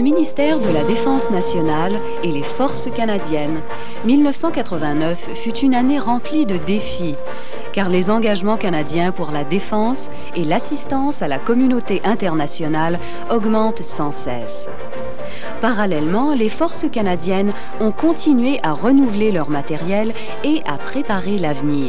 ministère de la Défense nationale et les forces canadiennes, 1989 fut une année remplie de défis, car les engagements canadiens pour la défense et l'assistance à la communauté internationale augmentent sans cesse. Parallèlement, les forces canadiennes ont continué à renouveler leur matériel et à préparer l'avenir.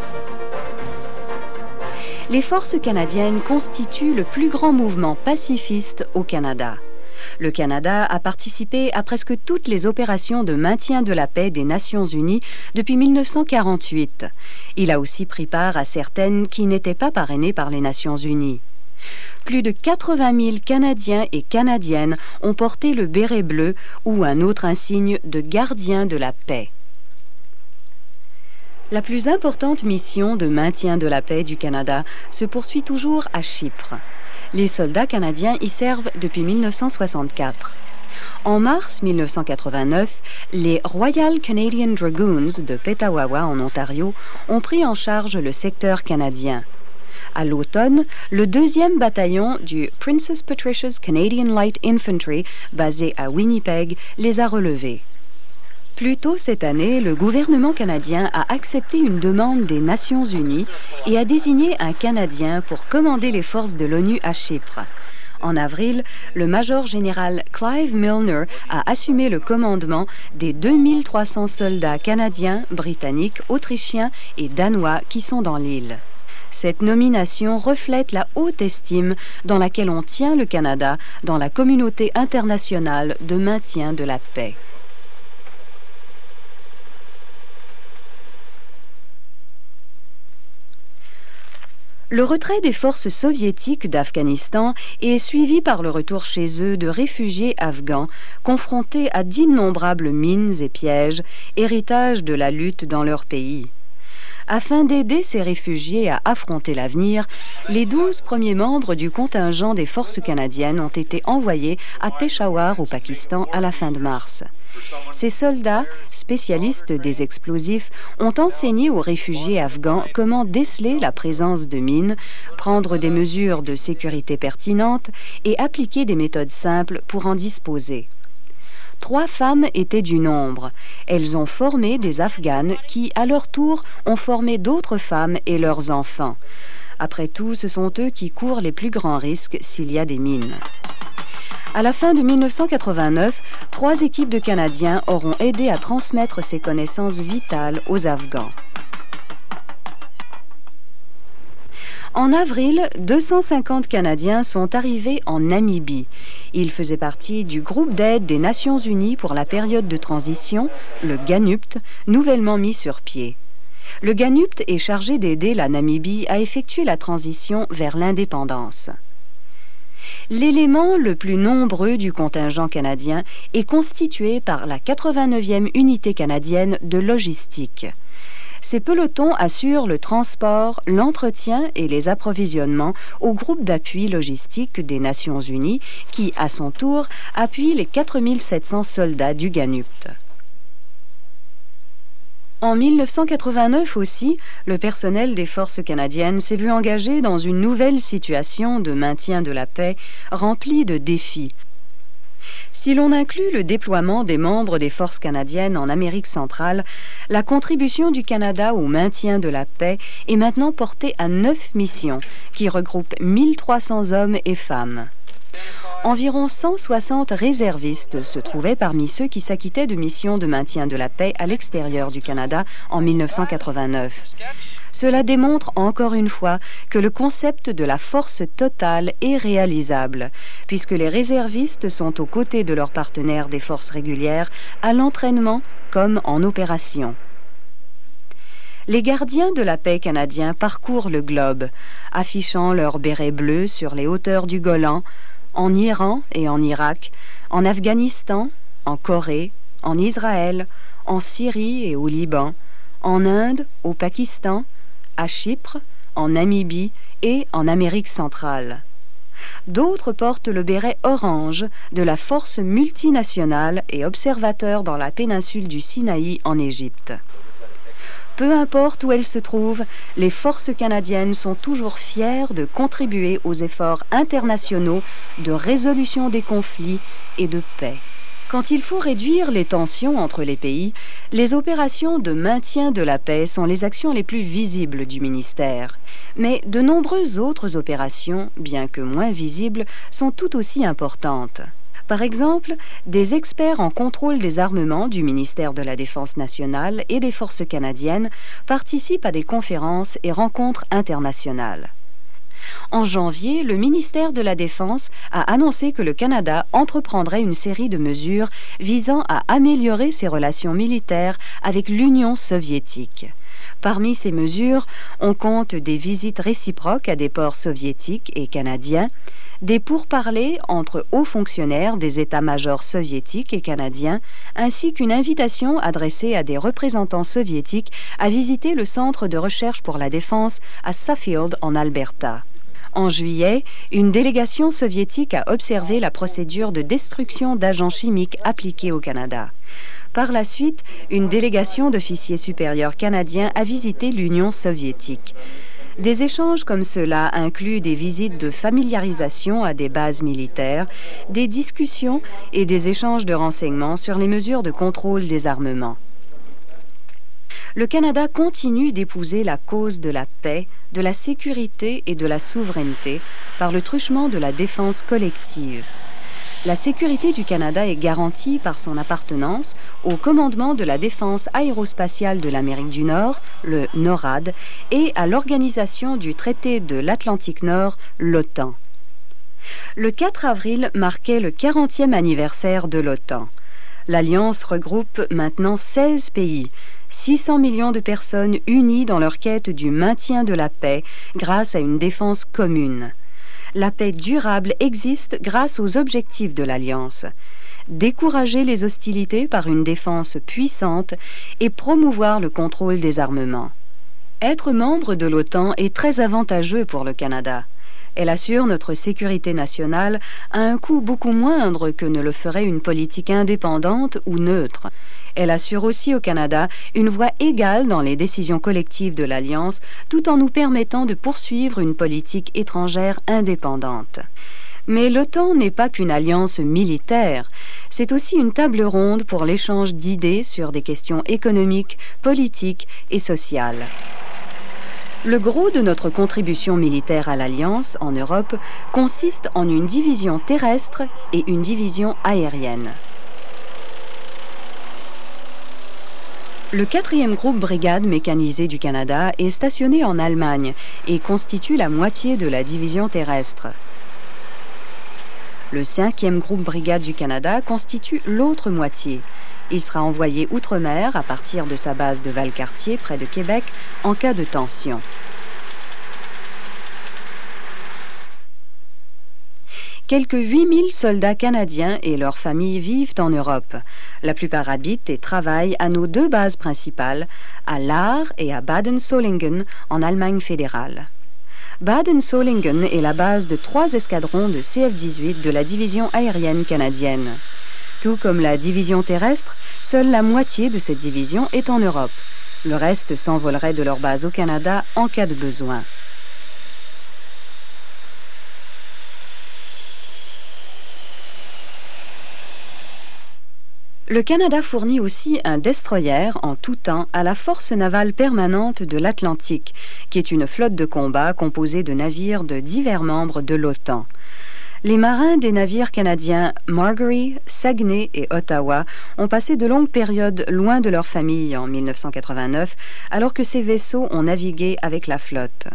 Les forces canadiennes constituent le plus grand mouvement pacifiste au Canada. Le Canada a participé à presque toutes les opérations de maintien de la paix des Nations unies depuis 1948. Il a aussi pris part à certaines qui n'étaient pas parrainées par les Nations unies. Plus de 80 000 Canadiens et Canadiennes ont porté le béret bleu ou un autre insigne de gardien de la paix. La plus importante mission de maintien de la paix du Canada se poursuit toujours à Chypre. Les soldats canadiens y servent depuis 1964. En mars 1989, les Royal Canadian Dragoons de Petawawa en Ontario ont pris en charge le secteur canadien. À l'automne, le 2e bataillon du Princess Patricia's Canadian Light Infantry, basé à Winnipeg, les a relevés. Plus tôt cette année, le gouvernement canadien a accepté une demande des Nations unies et a désigné un Canadien pour commander les forces de l'ONU à Chypre. En avril, le major général Clive Milner a assumé le commandement des 2300 soldats canadiens, britanniques, autrichiens et danois qui sont dans l'île. Cette nomination reflète la haute estime dans laquelle on tient le Canada dans la communauté internationale de maintien de la paix. Le retrait des forces soviétiques d'Afghanistan est suivi par le retour chez eux de réfugiés afghans confrontés à d'innombrables mines et pièges, héritage de la lutte dans leur pays. Afin d'aider ces réfugiés à affronter l'avenir, les 12 premiers membres du contingent des forces canadiennes ont été envoyés à Peshawar au Pakistan à la fin de mars. Ces soldats, spécialistes des explosifs, ont enseigné aux réfugiés afghans comment déceler la présence de mines, prendre des mesures de sécurité pertinentes et appliquer des méthodes simples pour en disposer. 3 femmes étaient du nombre. Elles ont formé des Afghanes qui, à leur tour, ont formé d'autres femmes et leurs enfants. Après tout, ce sont eux qui courent les plus grands risques s'il y a des mines. À la fin de 1989, 3 équipes de Canadiens auront aidé à transmettre ces connaissances vitales aux Afghans. En avril, 250 Canadiens sont arrivés en Namibie. Ils faisaient partie du groupe d'aide des Nations unies pour la période de transition, le GANUPT, nouvellement mis sur pied. Le GANUPT est chargé d'aider la Namibie à effectuer la transition vers l'indépendance. L'élément le plus nombreux du contingent canadien est constitué par la 89e unité canadienne de logistique. Ces pelotons assurent le transport, l'entretien et les approvisionnements au groupe d'appui logistique des Nations unies qui, à son tour, appuie les 4700 soldats du GANUPT. En 1989 aussi, le personnel des forces canadiennes s'est vu engagé dans une nouvelle situation de maintien de la paix remplie de défis. Si l'on inclut le déploiement des membres des forces canadiennes en Amérique centrale, la contribution du Canada au maintien de la paix est maintenant portée à 9 missions qui regroupent 1300 hommes et femmes. Environ 160 réservistes se trouvaient parmi ceux qui s'acquittaient de missions de maintien de la paix à l'extérieur du Canada en 1989. Cela démontre encore une fois que le concept de la force totale est réalisable, puisque les réservistes sont aux côtés de leurs partenaires des forces régulières à l'entraînement comme en opération. Les gardiens de la paix canadiens parcourent le globe, affichant leur béret bleu sur les hauteurs du Golan, en Iran et en Irak, en Afghanistan, en Corée, en Israël, en Syrie et au Liban, en Inde, au Pakistan, à Chypre, en Namibie et en Amérique centrale. D'autres portent le béret orange de la force multinationale et observateurs dans la péninsule du Sinaï en Égypte. Peu importe où elles se trouvent, les forces canadiennes sont toujours fières de contribuer aux efforts internationaux de résolution des conflits et de paix. Quand il faut réduire les tensions entre les pays, les opérations de maintien de la paix sont les actions les plus visibles du ministère. Mais de nombreuses autres opérations, bien que moins visibles, sont tout aussi importantes. Par exemple, des experts en contrôle des armements du ministère de la Défense nationale et des forces canadiennes participent à des conférences et rencontres internationales. En janvier, le ministère de la Défense a annoncé que le Canada entreprendrait une série de mesures visant à améliorer ses relations militaires avec l'Union soviétique. Parmi ces mesures, on compte des visites réciproques à des ports soviétiques et canadiens, des pourparlers entre hauts fonctionnaires des états-majors soviétiques et canadiens, ainsi qu'une invitation adressée à des représentants soviétiques à visiter le centre de recherche pour la défense à Suffield en Alberta. En juillet, une délégation soviétique a observé la procédure de destruction d'agents chimiques appliquée au Canada. Par la suite, une délégation d'officiers supérieurs canadiens a visité l'Union soviétique. Des échanges comme cela incluent des visites de familiarisation à des bases militaires, des discussions et des échanges de renseignements sur les mesures de contrôle des armements. Le Canada continue d'épouser la cause de la paix, de la sécurité et de la souveraineté par le truchement de la défense collective. La sécurité du Canada est garantie par son appartenance au commandement de la défense aérospatiale de l'Amérique du Nord, le NORAD, et à l'organisation du traité de l'Atlantique Nord, l'OTAN. Le 4 avril marquait le 40e anniversaire de l'OTAN. L'Alliance regroupe maintenant 16 pays, 600 millions de personnes unies dans leur quête du maintien de la paix grâce à une défense commune. La paix durable existe grâce aux objectifs de l'Alliance. Décourager les hostilités par une défense puissante et promouvoir le contrôle des armements. Être membre de l'OTAN est très avantageux pour le Canada. Elle assure notre sécurité nationale à un coût beaucoup moindre que ne le ferait une politique indépendante ou neutre. Elle assure aussi au Canada une voix égale dans les décisions collectives de l'Alliance, tout en nous permettant de poursuivre une politique étrangère indépendante. Mais l'OTAN n'est pas qu'une alliance militaire, c'est aussi une table ronde pour l'échange d'idées sur des questions économiques, politiques et sociales. Le gros de notre contribution militaire à l'Alliance en Europe consiste en une division terrestre et une division aérienne. Le 4e groupe brigade mécanisée du Canada est stationné en Allemagne et constitue la moitié de la division terrestre. Le 5e groupe brigade du Canada constitue l'autre moitié. Il sera envoyé outre-mer à partir de sa base de Valcartier près de Québec en cas de tension. Quelques 8000 soldats canadiens et leurs familles vivent en Europe. La plupart habitent et travaillent à nos 2 bases principales, à Lahr et à Baden-Solingen en Allemagne fédérale. Baden-Solingen est la base de 3 escadrons de CF-18 de la division aérienne canadienne. Tout comme la division terrestre, seule la moitié de cette division est en Europe. Le reste s'envolerait de leur base au Canada en cas de besoin. Le Canada fournit aussi un destroyer en tout temps à la Force navale permanente de l'Atlantique, qui est une flotte de combat composée de navires de divers membres de l'OTAN. Les marins des navires canadiens Margery, Saguenay et Ottawa ont passé de longues périodes loin de leur famille en 1989, alors que ces vaisseaux ont navigué avec la flotte.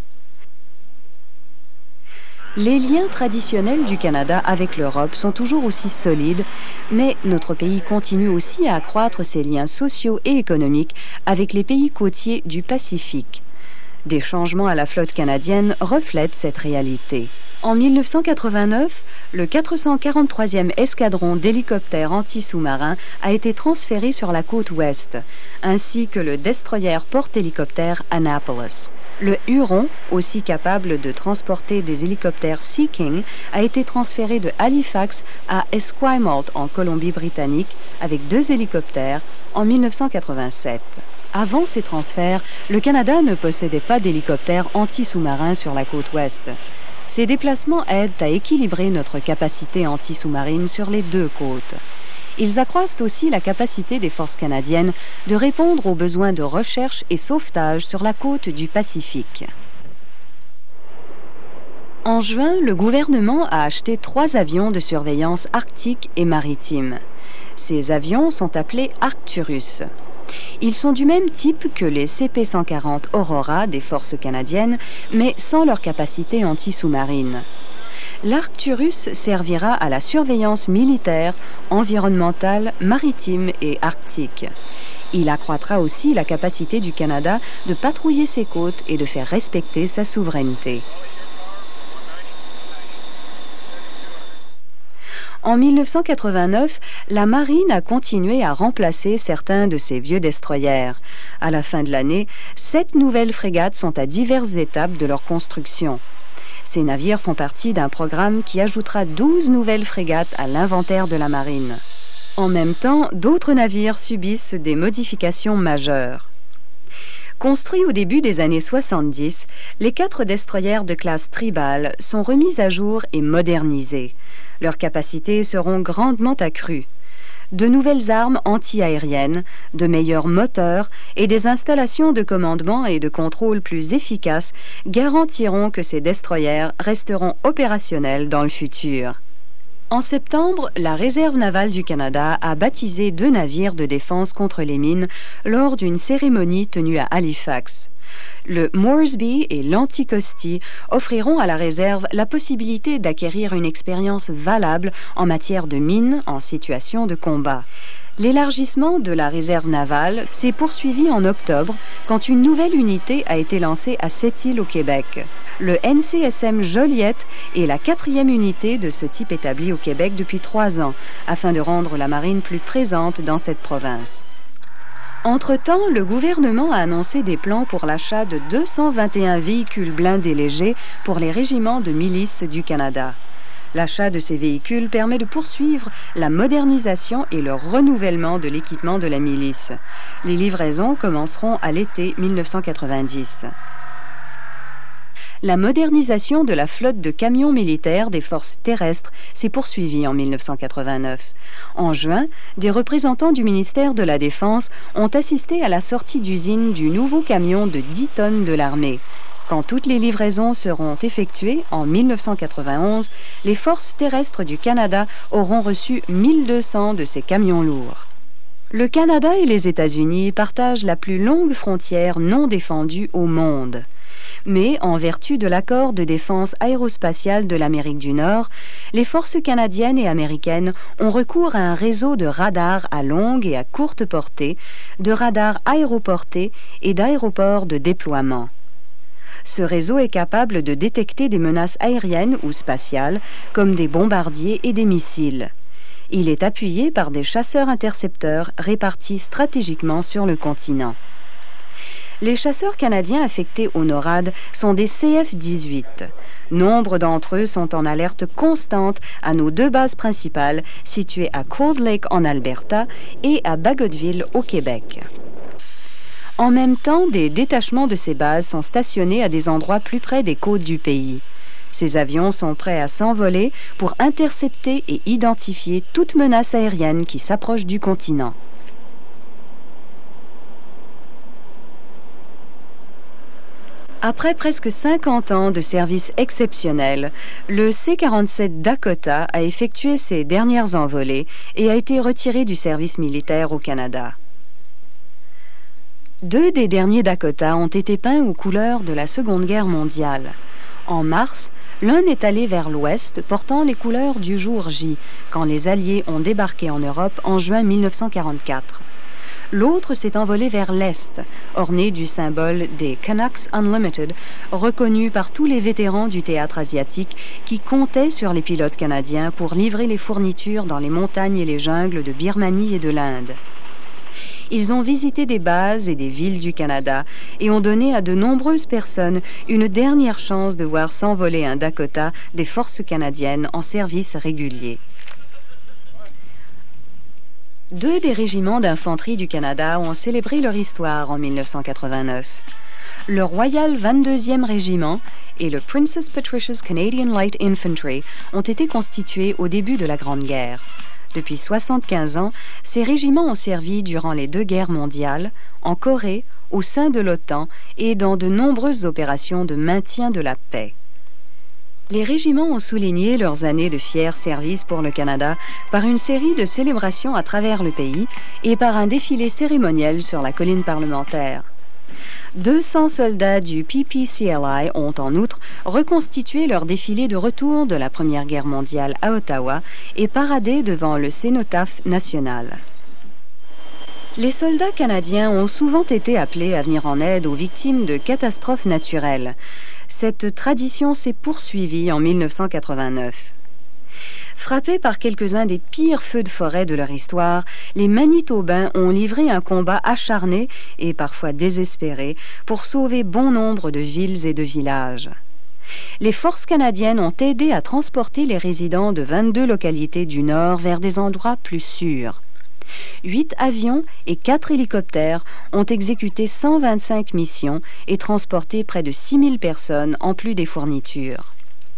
Les liens traditionnels du Canada avec l'Europe sont toujours aussi solides, mais notre pays continue aussi à accroître ses liens sociaux et économiques avec les pays côtiers du Pacifique. Des changements à la flotte canadienne reflètent cette réalité. En 1989, le 443e escadron d'hélicoptères anti-sous-marins a été transféré sur la côte ouest, ainsi que le destroyer porte-hélicoptère Annapolis. Le Huron, aussi capable de transporter des hélicoptères Sea King, a été transféré de Halifax à Esquimalt en Colombie-Britannique avec 2 hélicoptères en 1987. Avant ces transferts, le Canada ne possédait pas d'hélicoptères anti-sous-marins sur la côte ouest. Ces déplacements aident à équilibrer notre capacité anti-sous-marine sur les deux côtes. Ils accroissent aussi la capacité des forces canadiennes de répondre aux besoins de recherche et sauvetage sur la côte du Pacifique. En juin, le gouvernement a acheté 3 avions de surveillance arctique et maritime. Ces avions sont appelés Arcturus. Ils sont du même type que les CP-140 Aurora des forces canadiennes, mais sans leur capacité anti-sous-marine. L'Arcturus servira à la surveillance militaire, environnementale, maritime et arctique. Il accroîtra aussi la capacité du Canada de patrouiller ses côtes et de faire respecter sa souveraineté. En 1989, la marine a continué à remplacer certains de ses vieux destroyers. À la fin de l'année, 7 nouvelles frégates sont à diverses étapes de leur construction. Ces navires font partie d'un programme qui ajoutera 12 nouvelles frégates à l'inventaire de la marine. En même temps, d'autres navires subissent des modifications majeures. Construits au début des années 70, les 4 destroyers de classe Tribal sont remis à jour et modernisés. Leurs capacités seront grandement accrues. De nouvelles armes anti-aériennes, de meilleurs moteurs et des installations de commandement et de contrôle plus efficaces garantiront que ces destroyers resteront opérationnels dans le futur. En septembre, la Réserve navale du Canada a baptisé 2 navires de défense contre les mines lors d'une cérémonie tenue à Halifax. Le Moresby et l'Anticosti offriront à la réserve la possibilité d'acquérir une expérience valable en matière de mines en situation de combat. L'élargissement de la réserve navale s'est poursuivi en octobre quand une nouvelle unité a été lancée à Sept-Îles au Québec. Le NCSM Joliette est la 4e unité de ce type établie au Québec depuis 3 ans, afin de rendre la marine plus présente dans cette province. Entre-temps, le gouvernement a annoncé des plans pour l'achat de 221 véhicules blindés légers pour les régiments de milices du Canada. L'achat de ces véhicules permet de poursuivre la modernisation et le renouvellement de l'équipement de la milice. Les livraisons commenceront à l'été 1990. La modernisation de la flotte de camions militaires des forces terrestres s'est poursuivie en 1989. En juin, des représentants du ministère de la Défense ont assisté à la sortie d'usine du nouveau camion de 10 tonnes de l'armée. Quand toutes les livraisons seront effectuées en 1991, les forces terrestres du Canada auront reçu 1200 de ces camions lourds. Le Canada et les États-Unis partagent la plus longue frontière non défendue au monde. Mais, en vertu de l'accord de défense aérospatiale de l'Amérique du Nord, les forces canadiennes et américaines ont recours à un réseau de radars à longue et à courte portée, de radars aéroportés et d'aéroports de déploiement. Ce réseau est capable de détecter des menaces aériennes ou spatiales, comme des bombardiers et des missiles. Il est appuyé par des chasseurs-intercepteurs répartis stratégiquement sur le continent. Les chasseurs canadiens affectés au NORAD sont des CF-18. Nombre d'entre eux sont en alerte constante à nos 2 bases principales situées à Cold Lake en Alberta et à Bagotville au Québec. En même temps, des détachements de ces bases sont stationnés à des endroits plus près des côtes du pays. Ces avions sont prêts à s'envoler pour intercepter et identifier toute menace aérienne qui s'approche du continent. Après presque 50 ans de service exceptionnel, le C-47 Dakota a effectué ses dernières envolées et a été retiré du service militaire au Canada. 2 des derniers Dakota ont été peints aux couleurs de la Seconde Guerre mondiale. En mars, l'un est allé vers l'ouest, portant les couleurs du jour J, quand les Alliés ont débarqué en Europe en juin 1944. L'autre s'est envolé vers l'est, orné du symbole des Canucks Unlimited, reconnu par tous les vétérans du théâtre asiatique qui comptaient sur les pilotes canadiens pour livrer les fournitures dans les montagnes et les jungles de Birmanie et de l'Inde. Ils ont visité des bases et des villes du Canada et ont donné à de nombreuses personnes une dernière chance de voir s'envoler un Dakota des forces canadiennes en service régulier. Deux des régiments d'infanterie du Canada ont célébré leur histoire en 1989. Le Royal 22e Régiment et le Princess Patricia's Canadian Light Infantry ont été constitués au début de la Grande Guerre. Depuis 75 ans, ces régiments ont servi durant les deux guerres mondiales, en Corée, au sein de l'OTAN et dans de nombreuses opérations de maintien de la paix. Les régiments ont souligné leurs années de fier service pour le Canada par une série de célébrations à travers le pays et par un défilé cérémoniel sur la colline parlementaire. 200 soldats du PPCLI ont en outre reconstitué leur défilé de retour de la Première Guerre mondiale à Ottawa et paradé devant le cénotaphe national. Les soldats canadiens ont souvent été appelés à venir en aide aux victimes de catastrophes naturelles. Cette tradition s'est poursuivie en 1989. Frappés par quelques-uns des pires feux de forêt de leur histoire, les Manitobains ont livré un combat acharné et parfois désespéré pour sauver bon nombre de villes et de villages. Les forces canadiennes ont aidé à transporter les résidents de 22 localités du Nord vers des endroits plus sûrs. 8 avions et 4 hélicoptères ont exécuté 125 missions et transporté près de 6000 personnes en plus des fournitures.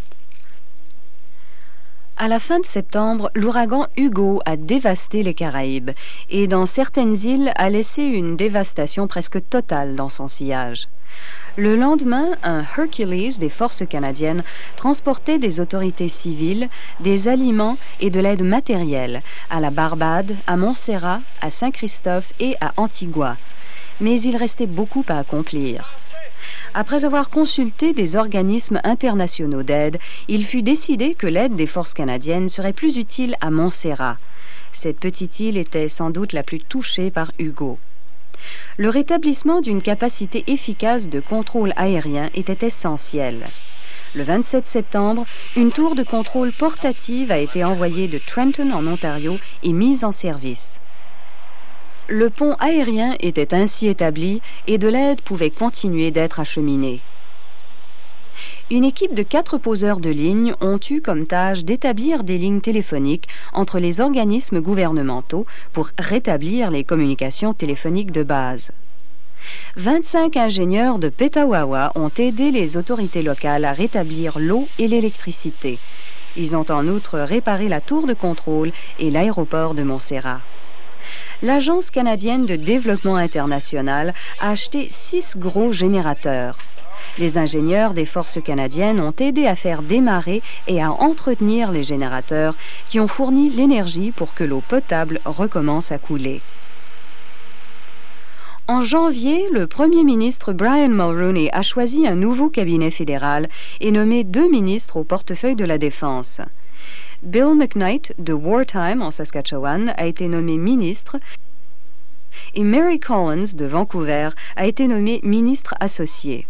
À la fin de septembre, l'ouragan Hugo a dévasté les Caraïbes et dans certaines îles a laissé une dévastation presque totale dans son sillage. Le lendemain, un Hercules des forces canadiennes transportait des autorités civiles, des aliments et de l'aide matérielle à la Barbade, à Montserrat, à Saint-Christophe et à Antigua. Mais il restait beaucoup à accomplir. Après avoir consulté des organismes internationaux d'aide, il fut décidé que l'aide des forces canadiennes serait plus utile à Montserrat. Cette petite île était sans doute la plus touchée par Hugo. Le rétablissement d'une capacité efficace de contrôle aérien était essentiel. Le 27 septembre, une tour de contrôle portative a été envoyée de Trenton en Ontario et mise en service. Le pont aérien était ainsi établi et de l'aide pouvait continuer d'être acheminée. Une équipe de 4 poseurs de lignes ont eu comme tâche d'établir des lignes téléphoniques entre les organismes gouvernementaux pour rétablir les communications téléphoniques de base. 25 ingénieurs de Petawawa ont aidé les autorités locales à rétablir l'eau et l'électricité. Ils ont en outre réparé la tour de contrôle et l'aéroport de Montserrat. L'Agence canadienne de développement international a acheté 6 gros générateurs. Les ingénieurs des forces canadiennes ont aidé à faire démarrer et à entretenir les générateurs qui ont fourni l'énergie pour que l'eau potable recommence à couler. En janvier, le Premier ministre Brian Mulroney a choisi un nouveau cabinet fédéral et nommé 2 ministres au portefeuille de la Défense. Bill McKnight de Wartime en Saskatchewan a été nommé ministre et Mary Collins de Vancouver a été nommée ministre associée.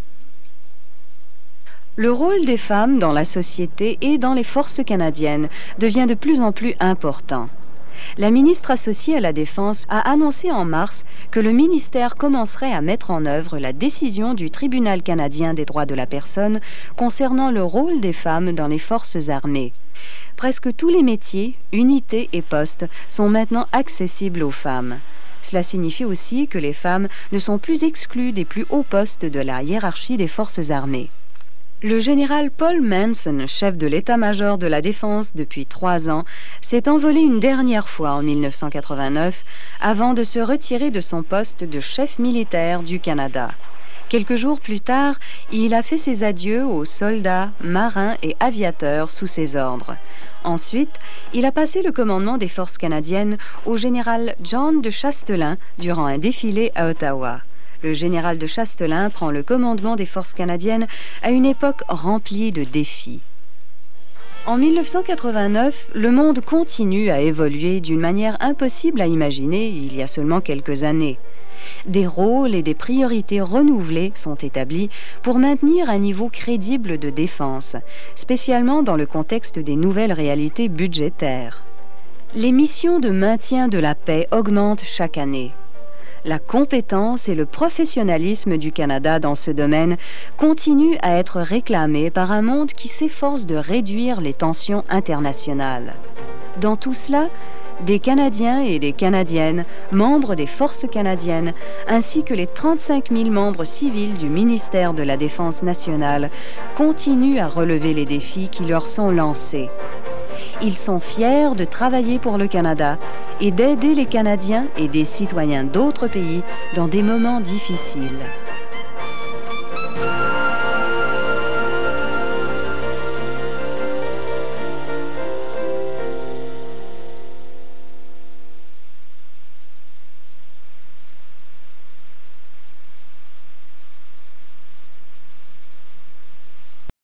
Le rôle des femmes dans la société et dans les forces canadiennes devient de plus en plus important. La ministre associée à la Défense a annoncé en mars que le ministère commencerait à mettre en œuvre la décision du Tribunal canadien des droits de la personne concernant le rôle des femmes dans les forces armées. Presque tous les métiers, unités et postes sont maintenant accessibles aux femmes. Cela signifie aussi que les femmes ne sont plus exclues des plus hauts postes de la hiérarchie des forces armées. Le général Paul Manson, chef de l'état-major de la Défense depuis 3 ans, s'est envolé une dernière fois en 1989 avant de se retirer de son poste de chef militaire du Canada. Quelques jours plus tard, il a fait ses adieux aux soldats, marins et aviateurs sous ses ordres. Ensuite, il a passé le commandement des forces canadiennes au général John de Chastelain durant un défilé à Ottawa. Le général de Chastelain prend le commandement des forces canadiennes à une époque remplie de défis. En 1989, le monde continue à évoluer d'une manière impossible à imaginer il y a seulement quelques années. Des rôles et des priorités renouvelés sont établis pour maintenir un niveau crédible de défense, spécialement dans le contexte des nouvelles réalités budgétaires. Les missions de maintien de la paix augmentent chaque année. La compétence et le professionnalisme du Canada dans ce domaine continuent à être réclamés par un monde qui s'efforce de réduire les tensions internationales. Dans tout cela, des Canadiens et des Canadiennes, membres des forces canadiennes, ainsi que les 35 000 membres civils du ministère de la Défense nationale, continuent à relever les défis qui leur sont lancés. Ils sont fiers de travailler pour le Canada et d'aider les Canadiens et des citoyens d'autres pays dans des moments difficiles.